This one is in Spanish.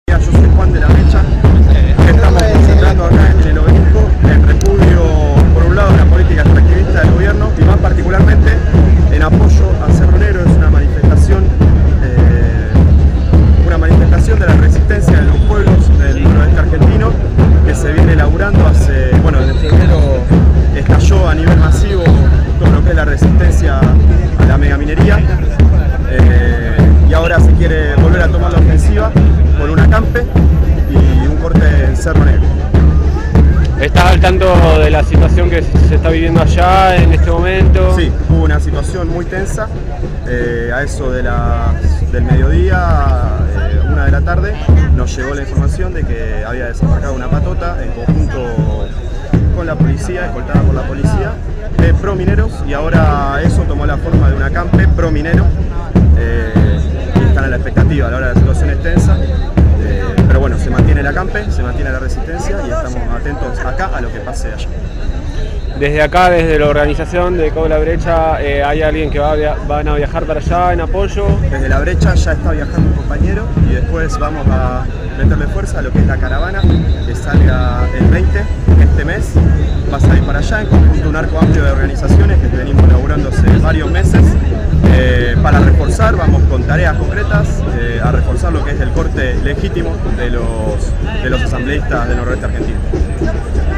Yo soy Juan de la Brecha. Estamos concentrando acá en el Obelisco en repudio, por un lado, de la política extractivista del gobierno y más particularmente en apoyo al Cerro Negro. Es una manifestación de la resistencia de los pueblos del noroeste argentino que se viene elaborando hace, bueno, desde febrero estalló a nivel masivo todo lo que es la resistencia a la megaminería. Y ahora se quiere volver a tomar la ofensiva con un acampe y un corte en Cerro Negro. ¿Estás al tanto de la situación que se está viviendo allá en este momento? Sí, hubo una situación muy tensa. A eso de del mediodía, 1 de la tarde, nos llegó la información de que había desembarcado una patota en conjunto con la policía, escoltada por la policía, de promineros, y ahora eso tomó la forma de un acampe prominero. Y están a la expectativa, a la hora de la situación es tensa, pero bueno, se mantiene el acampe, se mantiene la resistencia y estamos atentos acá a lo que pase allá. Desde acá, desde la organización de COB La Brecha, ¿hay alguien que van a viajar para allá en apoyo? Desde La Brecha ya está viajando un compañero y después vamos a meterle fuerza a lo que es la caravana que salga el 20 este mes. Va a salir para allá en conjunto un arco amplio de organizaciones que venimos elaborando hace varios meses para reforzar, vamos con tareas concretas, a reforzar lo que es el corte legítimo de los asambleístas del noroeste argentino.